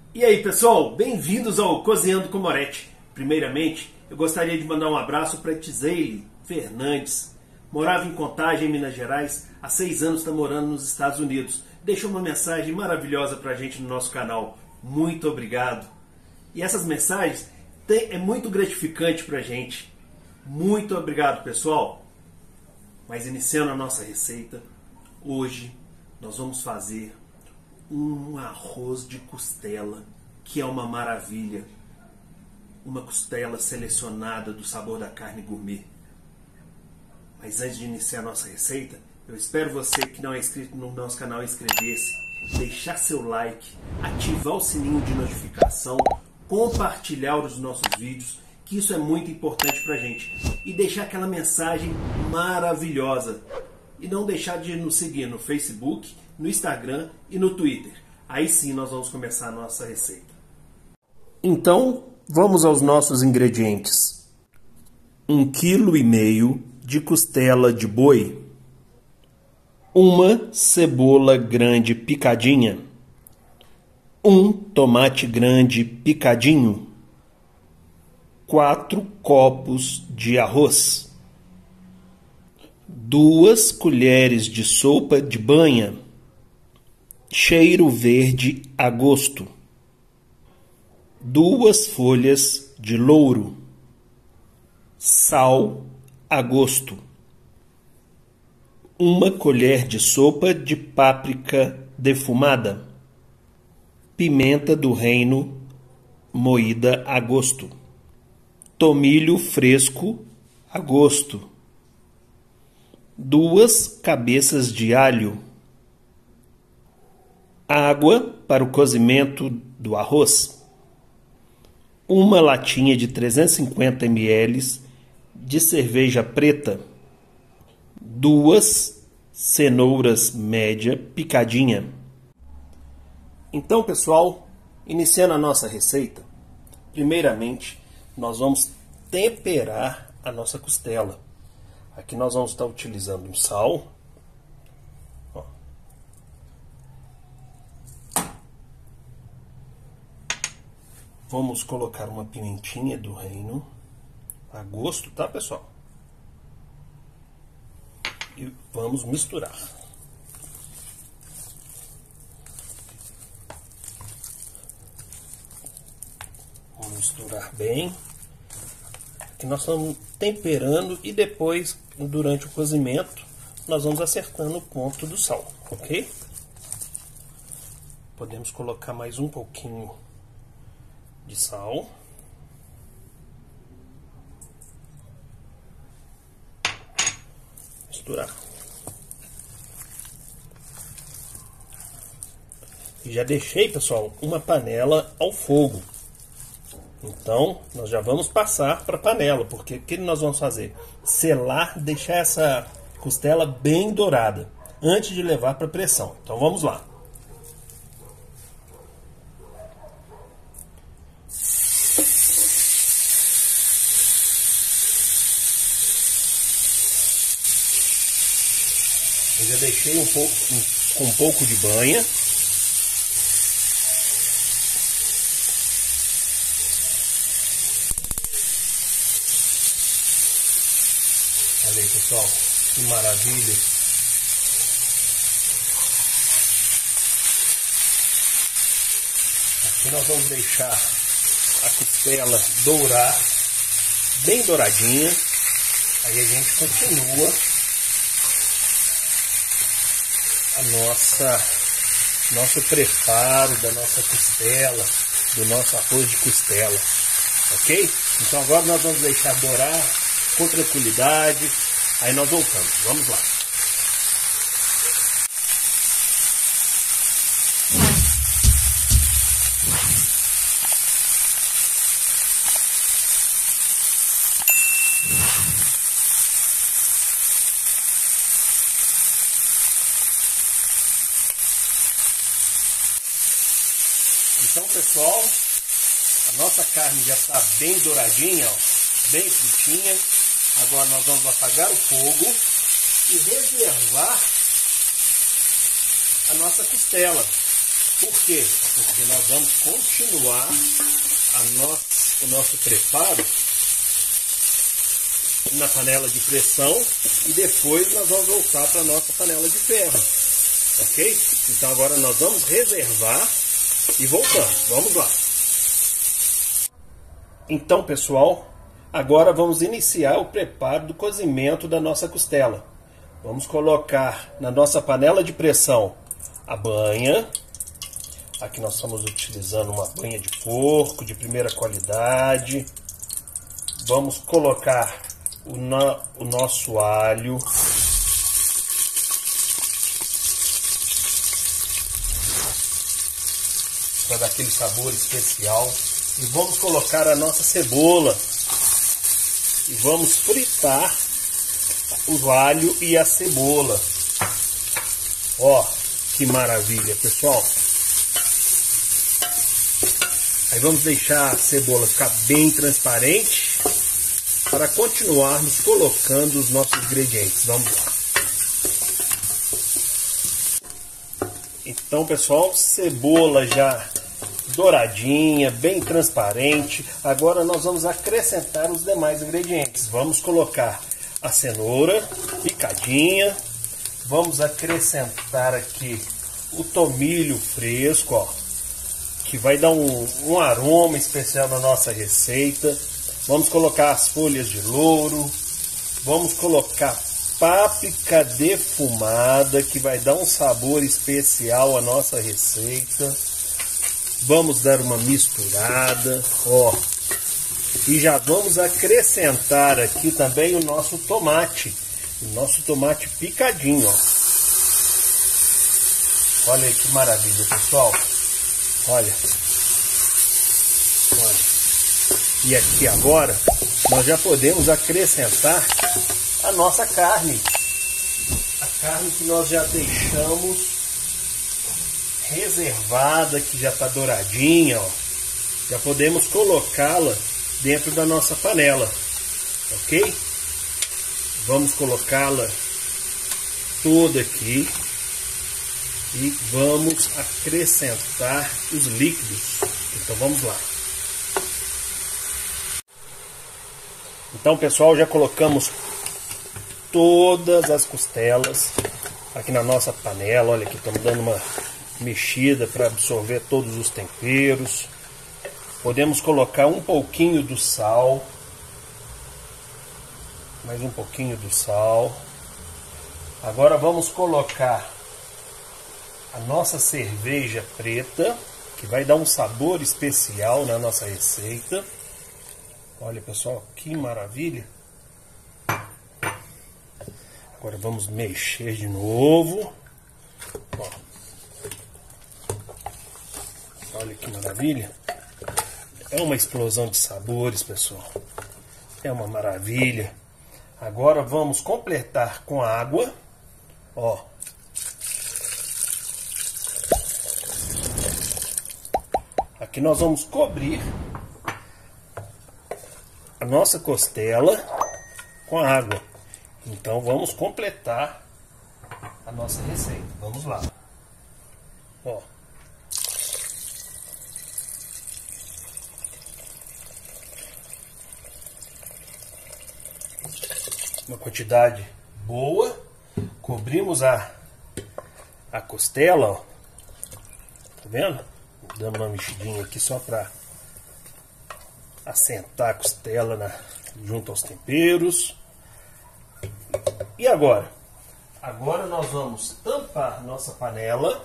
E aí pessoal, bem-vindos ao Cozinhando com Moretti. Primeiramente, eu gostaria de mandar um abraço para Tizeile Fernandes. Morava em Contagem, Minas Gerais, há 6 anos está morando nos Estados Unidos. Deixou uma mensagem maravilhosa para a gente no nosso canal. Muito obrigado. E essas mensagens é muito gratificante para a gente. Muito obrigado, pessoal. Mas iniciando a nossa receita, hoje nós vamos fazer um arroz de costela, que é uma maravilha. Uma costela selecionada do Sabor da Carne Gourmet. Mas antes de iniciar a nossa receita, eu espero você que não é inscrito no nosso canal inscrever-se, deixar seu like, ativar o sininho de notificação, compartilhar os nossos vídeos, que isso é muito importante pra gente. E deixar aquela mensagem maravilhosa. E não deixar de nos seguir no Facebook, no Instagram e no Twitter. Aí sim nós vamos começar a nossa receita. Então, vamos aos nossos ingredientes. 1,5 kg de costela de boi. Uma cebola grande picadinha. 1 tomate grande picadinho. 4 copos de arroz. 2 colheres de sopa de banha. Cheiro verde a gosto. 2 folhas de louro. Sal a gosto. 1 colher de sopa de páprica defumada. Pimenta do reino moída a gosto. Tomilho fresco a gosto. 2 cabeças de alho. Água para o cozimento do arroz. 1 latinha de 350 ml de cerveja preta. 2 cenouras média picadinha. Então, pessoal, iniciando a nossa receita, primeiramente nós vamos temperar a nossa costela. Aqui nós vamos estar utilizando um sal. Ó. Vamos colocar uma pimentinha do reino, a gosto, tá, pessoal? E vamos misturar. Vamos misturar bem. Aqui nós estamos temperando e depois, durante o cozimento, nós vamos acertando o ponto do sal, ok? Podemos colocar mais um pouquinho de sal. Misturar. E já deixei, pessoal, uma panela ao fogo. Então, nós já vamos passar para a panela, porque o que nós vamos fazer? Selar, deixar essa costela bem dourada, antes de levar para pressão. Então, vamos lá. Eu já deixei com um pouco de banha. Olha aí, pessoal, que maravilha. Aqui nós vamos deixar a costela dourar, bem douradinha. Aí a gente continua nosso preparo da nossa costela, do nosso arroz de costela, ok? Então agora nós vamos deixar dourar com tranquilidade, aí nós voltamos, vamos lá. Então, pessoal, a nossa carne já está bem douradinha, ó, bem fritinha. Agora nós vamos apagar o fogo e reservar a nossa costela. Por quê? Porque nós vamos continuar o nosso preparo na panela de pressão e depois nós vamos voltar para a nossa panela de ferro, ok? Então agora nós vamos reservar e voltamos, vamos lá. Então pessoal, agora vamos iniciar o preparo do cozimento da nossa costela. Vamos colocar na nossa panela de pressão a banha. Aqui nós estamos utilizando uma banha de porco de primeira qualidade. Vamos colocar o nosso alho. Para dar aquele sabor especial. E vamos colocar a nossa cebola. E vamos fritar o alho e a cebola. Ó, que maravilha, pessoal. Aí vamos deixar a cebola ficar bem transparente para continuarmos colocando os nossos ingredientes. Vamos lá. Então, pessoal, cebola já douradinha, bem transparente. Agora nós vamos acrescentar os demais ingredientes. Vamos colocar a cenoura picadinha. Vamos acrescentar aqui o tomilho fresco, ó, que vai dar um aroma especial na nossa receita. Vamos colocar as folhas de louro. Vamos colocar páprica defumada, que vai dar um sabor especial à nossa receita. Vamos dar uma misturada, ó. E já vamos acrescentar aqui também o nosso tomate. O nosso tomate picadinho, ó. Olha aí que maravilha, pessoal. Olha. Olha. E aqui agora nós já podemos acrescentar a nossa carne. A carne que nós já deixamos reservada, que já está douradinha, ó. Já podemos colocá-la dentro da nossa panela, ok? Vamos colocá-la toda aqui e vamos acrescentar os líquidos. Então vamos lá. Então, pessoal, já colocamos todas as costelas aqui na nossa panela. Olha aqui, estamos dando uma mexida para absorver todos os temperos. Podemos colocar um pouquinho do sal. Mais um pouquinho do sal. Agora vamos colocar a nossa cerveja preta, que vai dar um sabor especial na nossa receita. Olha, pessoal, que maravilha. Agora vamos mexer de novo. Ó. Olha que maravilha. É uma explosão de sabores, pessoal. É uma maravilha. Agora vamos completar com água. Ó. Aqui nós vamos cobrir a nossa costela com água. Então vamos completar a nossa receita. Vamos lá. Ó. Uma quantidade boa. Cobrimos a costela, ó. Tá vendo? Dando uma mexidinha aqui só para assentar a costela junto aos temperos. E agora? Agora nós vamos tampar nossa panela.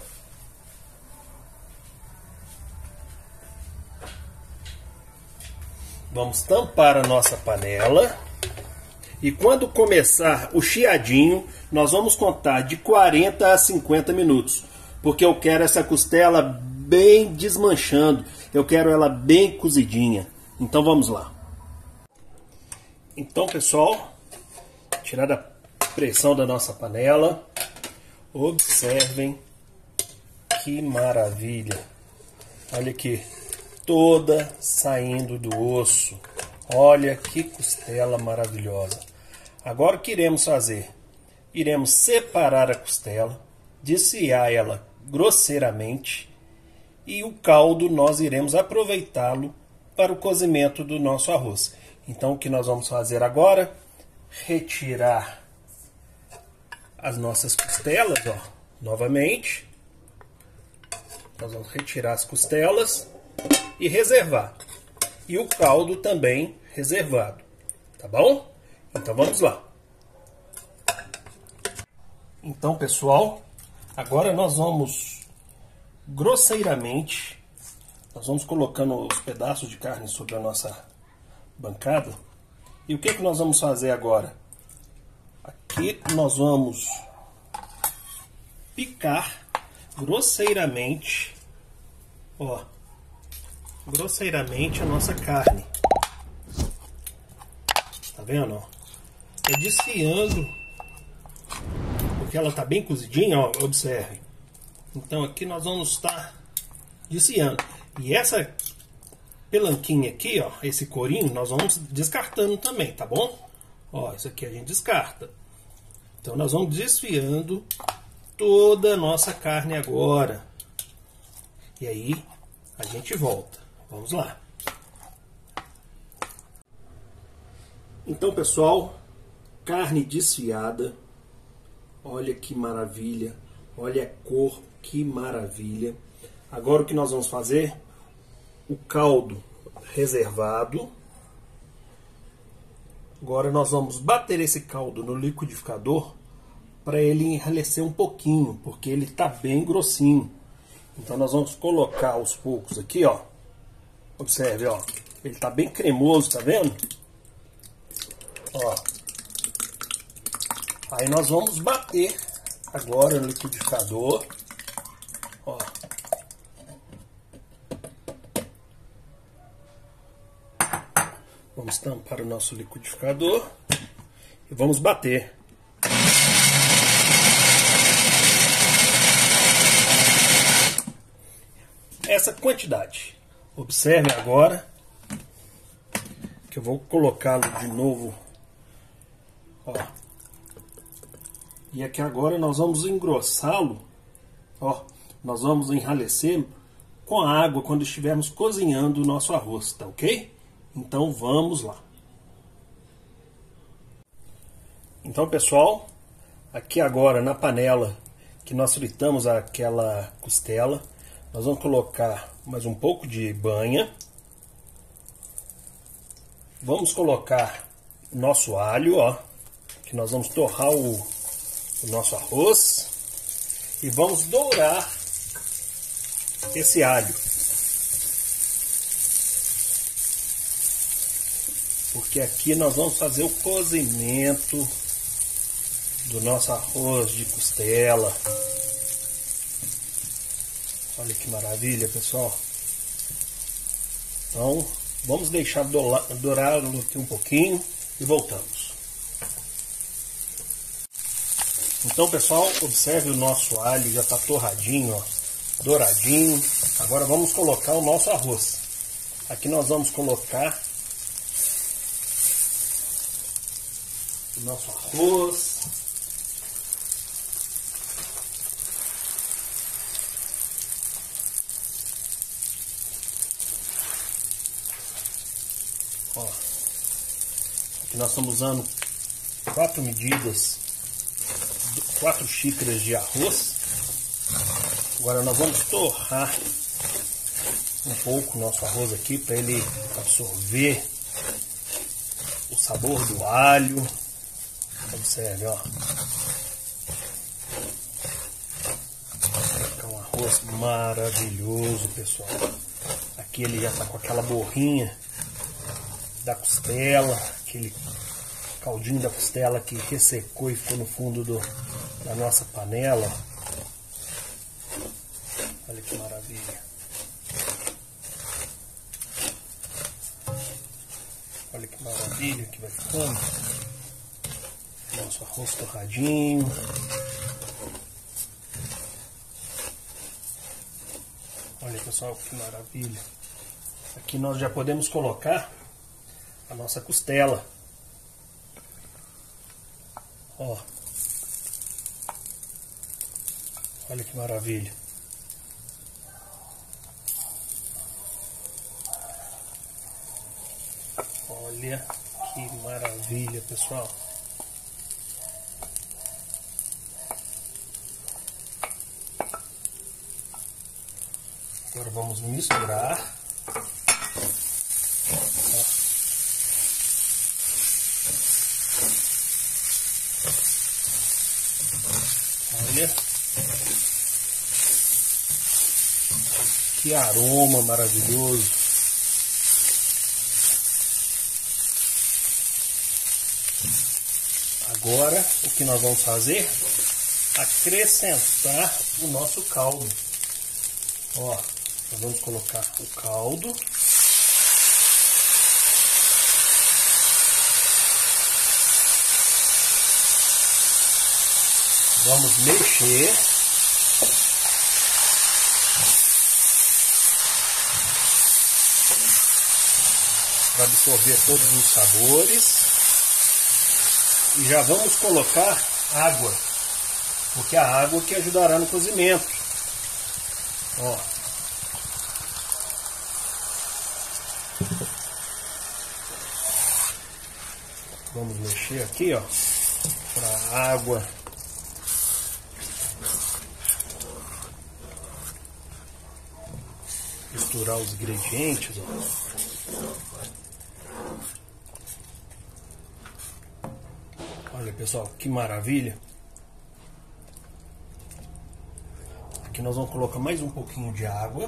Vamos tampar a nossa panela. E quando começar o chiadinho, nós vamos contar de 40 a 50 minutos. Porque eu quero essa costela bem desmanchando. Eu quero ela bem cozidinha. Então vamos lá. Então, pessoal, tirar a pressão da nossa panela. Observem que maravilha. Olha aqui, toda saindo do osso. Olha que costela maravilhosa. Agora o que iremos fazer? Iremos separar a costela, desfiar ela grosseiramente e o caldo nós iremos aproveitá-lo para o cozimento do nosso arroz. Então o que nós vamos fazer agora? Retirar as nossas costelas, ó, novamente. Nós vamos retirar as costelas e reservar. E o caldo também reservado, tá bom? Então vamos lá. Então, pessoal, agora nós vamos grosseiramente, nós vamos colocando os pedaços de carne sobre a nossa bancada. E o que que nós vamos fazer agora? Aqui nós vamos picar grosseiramente, ó, grosseiramente a nossa carne. Tá vendo, ó? É desfiando, porque ela tá bem cozidinha, ó, observe. Então aqui nós vamos estar desfiando. E essa pelanquinha aqui, ó, esse corinho, nós vamos descartando também, tá bom? Ó, isso aqui a gente descarta. Então nós vamos desfiando toda a nossa carne agora. E aí a gente volta. Vamos lá. Então, pessoal, carne desfiada. Olha que maravilha. Olha a cor, que maravilha. Agora o que nós vamos fazer? O caldo reservado. Agora nós vamos bater esse caldo no liquidificador para ele enrarecer um pouquinho, porque ele está bem grossinho. Então nós vamos colocar aos poucos aqui, ó. Observe, ó. Ele está bem cremoso, tá vendo? Ó. Aí nós vamos bater agora no liquidificador. Ó. Vamos tampar o nosso liquidificador e vamos bater. Essa quantidade. Observe agora que eu vou colocá-lo de novo. Ó. E aqui agora nós vamos engrossá-lo. Ó, nós vamos enrarecer com a água quando estivermos cozinhando o nosso arroz, tá ok? Então vamos lá. Então, pessoal, aqui agora na panela que nós fritamos aquela costela, nós vamos colocar mais um pouco de banha. Vamos colocar o nosso alho, ó, que nós vamos torrar o nosso arroz e vamos dourar esse alho. Porque aqui nós vamos fazer o cozimento do nosso arroz de costela. Olha que maravilha, pessoal. Então, vamos deixar dourar aqui um pouquinho e voltamos. Então, pessoal, observe o nosso alho, já está torradinho, ó, douradinho. Agora vamos colocar o nosso arroz. Aqui nós vamos colocar o nosso arroz. Ó, aqui nós estamos usando 4 medidas, 4 xícaras de arroz. Agora nós vamos torrar um pouco o nosso arroz aqui para ele absorver o sabor do alho. Observe, ó. É um arroz maravilhoso, pessoal. Aqui ele já está com aquela borrinha da costela, aquele caldinho da costela que ressecou e ficou no fundo da nossa panela. Olha que maravilha. Olha que maravilha que vai ficando. Nosso arroz torradinho. Olha, pessoal, que maravilha. Aqui nós já podemos colocar a nossa costela. Ó. Olha que maravilha. Olha que maravilha, pessoal. Agora vamos misturar. Olha que aroma maravilhoso. Agora o que nós vamos fazer? Acrescentar o nosso caldo. Ó, nós vamos colocar o caldo. Vamos mexer. Para absorver todos os sabores. E já vamos colocar água, porque a água que ajudará no cozimento. Ó. Vamos mexer aqui, ó, para a água misturar os ingredientes, ó. Olha, pessoal, que maravilha. Aqui nós vamos colocar mais um pouquinho de água.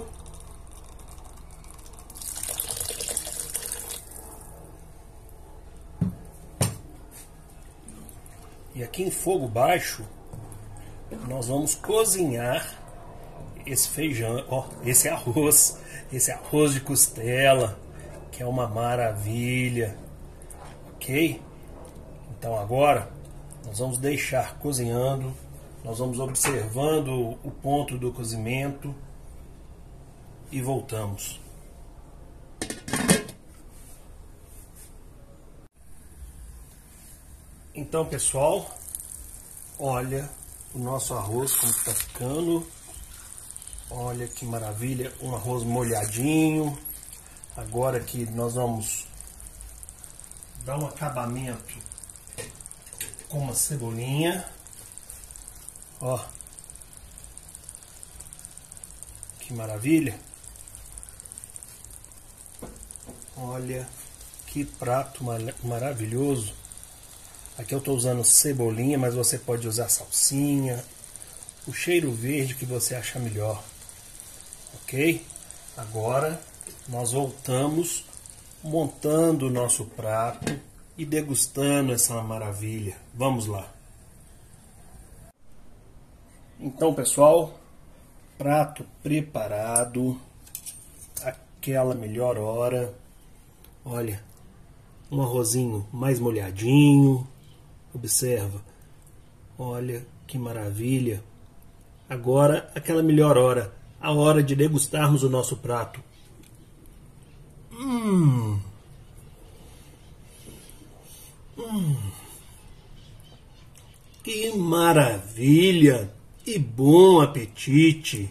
E aqui em fogo baixo, nós vamos cozinhar esse feijão, ó, esse arroz de costela, que é uma maravilha, ok? Então agora nós vamos deixar cozinhando, nós vamos observando o ponto do cozimento e voltamos. Então, pessoal, olha o nosso arroz como está ficando. Olha que maravilha, um arroz molhadinho. Agora que nós vamos dar um acabamento com uma cebolinha. Ó, que maravilha. Olha que prato maravilhoso. Aqui eu estou usando cebolinha, mas você pode usar salsinha, o cheiro verde que você achar melhor, ok? Agora nós voltamos montando o nosso prato e degustando essa maravilha. Vamos lá. Então, pessoal, prato preparado, aquela melhor hora. Olha, um arrozinho mais molhadinho. Observa, olha que maravilha. Agora aquela melhor hora, a hora de degustarmos o nosso prato. Que maravilha e bom apetite.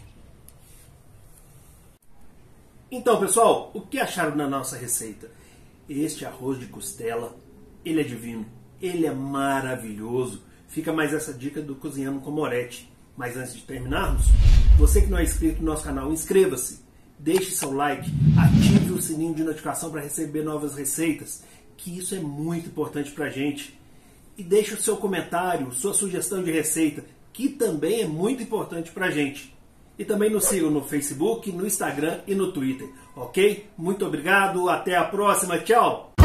Então, pessoal, o que acharam da nossa receita? Este arroz de costela, ele é divino. Ele é maravilhoso. Fica mais essa dica do Cozinhando com Moretti. Mas antes de terminarmos, você que não é inscrito no nosso canal, inscreva-se, deixe seu like, ative o sininho de notificação para receber novas receitas, que isso é muito importante para a gente. E deixe o seu comentário, sua sugestão de receita, que também é muito importante para a gente. E também nos sigam no Facebook, no Instagram e no Twitter, ok? Muito obrigado, até a próxima, tchau!